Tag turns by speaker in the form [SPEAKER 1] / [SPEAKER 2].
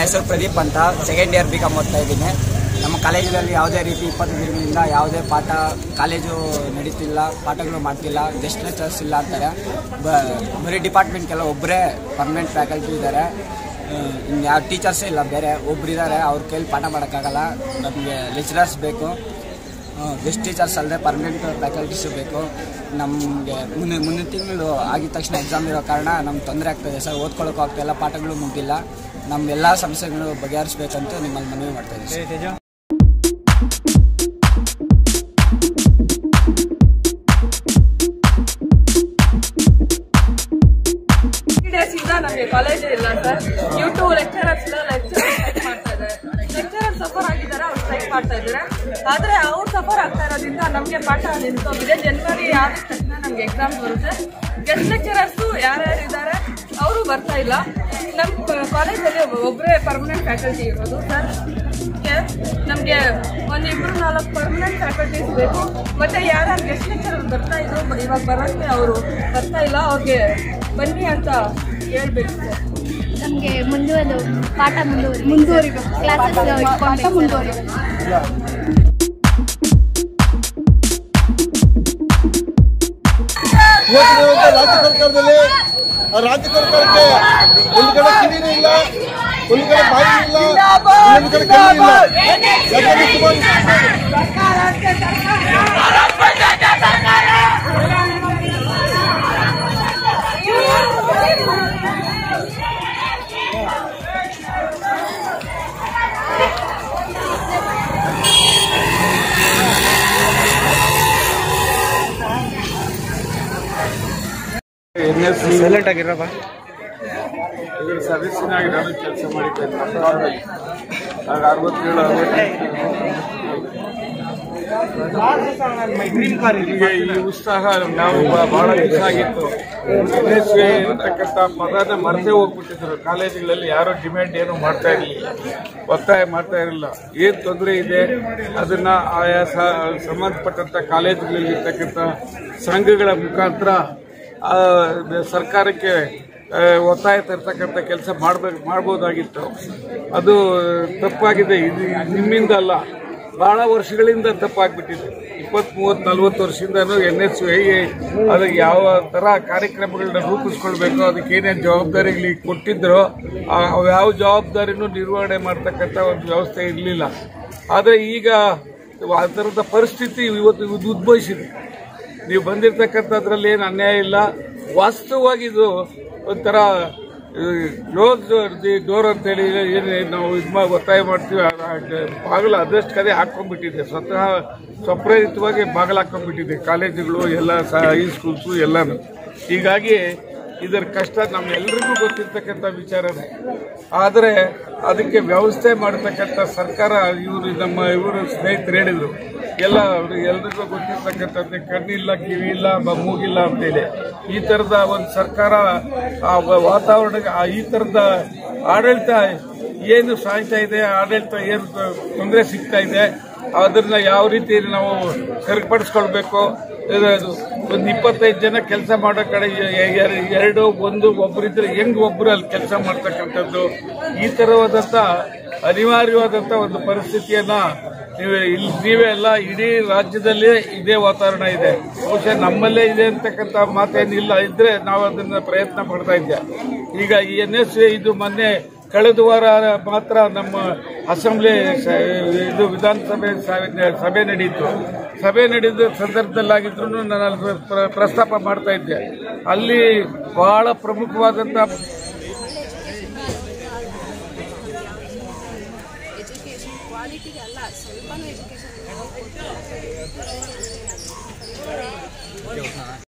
[SPEAKER 1] ಹೆಸರು ಪ್ರದೀಪ್ ಅಂತ second year BCom ಓದ್ತಾ ಇದ್ದೀನಿ. ನಮ್ಮ ಕಾಲೇಜಿನಲ್ಲಿ ಯಾವುದೇ ರೀತಿ 20 ದಿನಗಳಿಂದ ಯಾವುದೇ ಪಾಠ ಕಾಲೇಜು ನಡೀತಿಲ್ಲ, ಪಾಠಗಳು ಮಾಡ್ತಿಲ್ಲ, ಗೆಸ್ಟ್ ಲೆಕ್ಚರ್ಸ್ ಇಲ್ಲ ಅಂತಾರೆ. ಬರೀ ಡಿಪಾರ್ಟ್ಮೆಂಟ್ಗೆಲ್ಲ ಒಬ್ಬರೇ ಪರ್ಮನೆಂಟ್ ಫ್ಯಾಕಲ್ಟಿ ಇದ್ದಾರೆ, ಯಾವ ಟೀಚರ್ಸೇ ಇಲ್ಲ, ಬೇರೆ ಒಬ್ಬರಿದ್ದಾರೆ. ಅವ್ರ ಕೈಲಿ ಪಾಠ ಮಾಡೋಕ್ಕಾಗಲ್ಲ. ನಮಗೆ ಲೆಕ್ಚರರ್ಸ್ ಬೇಕು, ಗೆಸ್ಟ್ ಟೀಚರ್ಸ್ ಅಲ್ಲದೆ ಪರ್ಮನೆಂಟ್ ಫ್ಯಾಕಲ್ಟೀಸು ಬೇಕು. ನಮಗೆ ಮುಂದಿನ ತಿಂಗಳು ಆಗಿದ ತಕ್ಷಣ ಎಕ್ಸಾಮ್ ಇರೋ ಕಾರಣ ನಮ್ಗೆ ತೊಂದರೆ ಆಗ್ತಾಯಿದೆ ಸರ್. ಓದ್ಕೊಳ್ಳೋಕ್ಕೂ ಆಗ್ತಾಯಿಲ್ಲ, ಪಾಠಗಳು ಮುಗಿದಿಲ್ಲ. ನಮ್ಮೆಲ್ಲ ಸಮಸ್ಯೆಗಳು ಬಗೆಹರಿಸಬೇಕಂತ ನಿಮ್ಮಲ್ಲಿ ಮನವಿ ಮಾಡ್ತಾ ಇದ್ದೀವಿ.
[SPEAKER 2] ನಮಗೆ ಕಾಲೇಜ್ ಇಲ್ಲ ಸರ್. ಡ್ಯೂ ಲೆಕ್ಚರರ್ಸ್ ಮಾಡ್ತಾ ಇದ್ದಾರೆ. ಲೆಕ್ಚರರ್ ಸಫರ್ ಆಗಿದ್ದಾರೆ, ಅವ್ರು ಸ್ಟ್ರೈಕ್ ಮಾಡ್ತಾ ಇದ್ದಾರೆ. ಆದ್ರೆ ಅವ್ರು ಸಫರ್ ಆಗ್ತಾ ಇರೋದ್ರಿಂದ ನಮಗೆ ಪಾಠ ನಿಂತೋಗಿದೆ. ಜನವರಿ ಆದ ತಕ್ಷಣ ನಮ್ಗೆ ಎಕ್ಸಾಮ್ ಬರುತ್ತೆ. ಗೆಸ್ಟ್ ಲೆಕ್ಚರರ್ಸ್ ಯಾರ್ಯಾರು ಇದ್ದಾರೆ ಅವರು ಬರ್ತಾ ಇಲ್ಲ. ನಮ್ಮ ಕಾಲೇಜಲ್ಲಿ ಒಬ್ಬರೇ ಪರ್ಮನೆಂಟ್ ಫ್ಯಾಕಲ್ಟಿ ಇರೋದು ಸರ್. ನಮಗೆ 1-2-4 ಪರ್ಮನೆಂಟ್ ಫ್ಯಾಕಲ್ಟೀಸ್ ಬೇಕು. ಮತ್ತೆ ಯಾರ್ಯಾರು ಗೆಸ್ಟ್ ಲೆಕ್ಚರರ್ ಬರ್ತಾ ಇದ್ರು, ಇವಾಗ ಬರೋಕ್ಕೆ ಅವರು ಬರ್ತಾ ಇಲ್ಲ. ಅವ್ರಿಗೆ ಬನ್ನಿ ಅಂತ ಹೇಳ್ಬೇಕು ಸರ್.
[SPEAKER 3] ನಮಗೆ ಪಾಠ ಮುಂದುವರಿಬೇಕು, ಕ್ಲಾಸಸ್ ಪಾಠ ಮುಂದುವರಿಬೇಕು.
[SPEAKER 4] ರಾಜ್ಯ ಸರ್ಕಾರಕ್ಕೆ ಒಂದು ಕಡೆ ಕಿವಿನೂ ಇಲ್ಲ, ಒಂದು ಕಡೆ ಬಾಯಿ ಇಲ್ಲ, ಇನ್ನೊಂದು ಕಡೆ ಕಣ್ಣು
[SPEAKER 5] ಸೈಲೆಂಟ್ ಆಗಿರಪ್ಪ.
[SPEAKER 6] ಇದರ ಸದಸ್ಯನಾಗಿ ನಾನು ಕೆಲಸ ಮಾಡಿದ್ದೇನೆ. ಆಗ 67 ಈ ಉತ್ಸಾಹ ನಾವು ಬಹಳ ದಿವಸ ಆಗಿತ್ತು. NSA ಅಂತಕ್ಕಂಥ ಪದನ ಮರೆತೇ ಹೋಗ್ಬಿಟ್ಟಿದ್ರು. ಕಾಲೇಜುಗಳಲ್ಲಿ ಯಾರೋ ಡಿಮ್ಯಾಂಡ್ ಏನು ಮಾಡ್ತಾ ಇರಲಿಲ್ಲ, ಒತ್ತಾಯ ಮಾಡ್ತಾ ಇರಲಿಲ್ಲ. ಏನು ತೊಂದರೆ ಇದೆ ಅದನ್ನ ಆಯಾ ಸಂಬಂಧಪಟ್ಟಂತ ಕಾಲೇಜುಗಳಲ್ಲಿ ಇರ್ತಕ್ಕಂಥ ಸಂಘಗಳ ಮುಖಾಂತರ ಸರ್ಕಾರಕ್ಕೆ ಒತ್ತಾಯ ತರ್ತಕ್ಕಂಥ ಕೆಲಸ ಮಾಡ್ಬೋದಾಗಿತ್ತು. ಅದು ತಪ್ಪಾಗಿದೆ. ಇದು ನಿಮ್ಮಿಂದ ಅಲ್ಲ, ಬಹಳ ವರ್ಷಗಳಿಂದ ತಪ್ಪಾಗ್ಬಿಟ್ಟಿದೆ. 20-30-40 ವರ್ಷದಿಂದನೂ NSA ಅದಕ್ಕೆ ಯಾವ ಥರ ಕಾರ್ಯಕ್ರಮಗಳನ್ನ ರೂಪಿಸ್ಕೊಳ್ಬೇಕು, ಅದಕ್ಕೆ ಏನೇನು ಜವಾಬ್ದಾರಿಗಳಿಗೆ ಕೊಟ್ಟಿದ್ರೋ ಯಾವ ಜವಾಬ್ದಾರಿನೂ ನಿರ್ವಹಣೆ ಮಾಡ್ತಕ್ಕಂಥ ಒಂದು ವ್ಯವಸ್ಥೆ ಇರಲಿಲ್ಲ. ಆದರೆ ಈಗ ಆ ಥರದ ಪರಿಸ್ಥಿತಿ ಇವತ್ತು ಉದ್ಭವಿಸಿದೆ. ನೀವು ಬಂದಿರತಕ್ಕಂಥದ್ರಲ್ಲಿ ಏನು ಅನ್ಯಾಯ ಇಲ್ಲ. ವಾಸ್ತವವಾಗಿ ಇದು ಒಂಥರ ಕ್ಲೋಸ್ ದಿ ಡೋರ್ ಅಂತೇಳಿ ಏನು ನಾವು ಒತ್ತಾಯ ಮಾಡ್ತೀವಿ, ಬಾಗಿಲು ಅದಷ್ಟು ಕಡೆ ಹಾಕೊಂಡ್ಬಿಟ್ಟಿದೆ. ಸ್ವಪ್ರೇರಿತವಾಗಿ ಬಾಗಿಲು ಹಾಕೊಂಡ್ಬಿಟ್ಟಿದೆ ಕಾಲೇಜುಗಳು ಎಲ್ಲ, ಹೈಸ್ಕೂಲ್ಸು ಎಲ್ಲನೂ. ಹೀಗಾಗಿ ಇದರ ಕಷ್ಟ ನಮ್ಮೆಲ್ಲರಿಗೂ ಗೊತ್ತಿರ್ತಕ್ಕಂಥ ವಿಚಾರನೇ. ಆದರೆ ಅದಕ್ಕೆ ವ್ಯವಸ್ಥೆ ಮಾಡತಕ್ಕಂಥ ಸರ್ಕಾರ ಇವರು ಸ್ನೇಹಿತರು ಹೇಳಿದರು, ಎಲ್ರಿಗೂ ಗೊತ್ತಿರ್ತಕ್ಕಂಥದ್ದು ಕಣ್ಣಿಲ್ಲ, ಕಿವಿ ಇಲ್ಲ, ಮೂಗಿಲ್ಲ ಅಂತೇಳಿ. ಈ ಥರದ ಒಂದು ಸರ್ಕಾರ ವಾತಾವರಣ, ಈ ಥರದ ಆಡಳಿತ ಏನು ಸಾಯ್ತಾ ಇದೆ, ಆಡಳಿತ ಏನು ತೊಂದರೆ ಸಿಗ್ತಾ ಇದೆ, ಅದನ್ನ ಯಾವ ರೀತಿ ನಾವು ಸರಿಪಡಿಸ್ಕೊಳ್ಬೇಕು. ಒಂದು 25 ಜನ ಕೆಲಸ ಮಾಡೋ ಕಡೆ 2-1 ಒಬ್ಬರಿದ್ರೆ ಹೆಂಗ್ ಒಬ್ಬರು ಅಲ್ಲಿ ಕೆಲಸ ಮಾಡ್ತಕ್ಕಂಥದ್ದು, ಈ ತರವಾದಂತ ಅನಿವಾರ್ಯವಾದಂತ ಒಂದು ಪರಿಸ್ಥಿತಿಯನ್ನ ನೀವೇ ಅಲ್ಲ, ಇಡೀ ರಾಜ್ಯದಲ್ಲೇ ಇದೇ ವಾತಾವರಣ ಇದೆ. ಬಹುಶಃ ನಮ್ಮಲ್ಲೇ ಇದೆ ಅಂತಕ್ಕಂಥ ಮಾತೇನಿಲ್ಲ, ಇದ್ರೆ ನಾವು ಅದನ್ನ ಪ್ರಯತ್ನ ಪಡ್ತಾ ಇದ್ದೆ. ಈಗ ಈ NSA ಇದು ಮೊನ್ನೆ ಕಳೆದ ವಾರ ಮಾತ್ರ ನಮ್ಮ ಅಸೆಂಬ್ಲಿ ಇದು ವಿಧಾನಸಭೆ ಸಭೆ ನಡೆಯಿತು. ಸಭೆ ನಡೆದ ಸಂದರ್ಭದಲ್ಲಾಗಿದ್ರು ನಾನು ಅಲ್ಲಿ ಪ್ರಸ್ತಾಪ ಮಾಡ್ತಾ ಇದ್ದೆ. ಅಲ್ಲಿ ಬಹಳ ಪ್ರಮುಖವಾದಂತ
[SPEAKER 7] ಎಜುಕೇಶನ್ ಕ್ವಾಲಿಟಿಗೆ ಅಲ್ಲ, ಸ್ವಲ್ಪನೂ ಎಜುಕೇಶನ್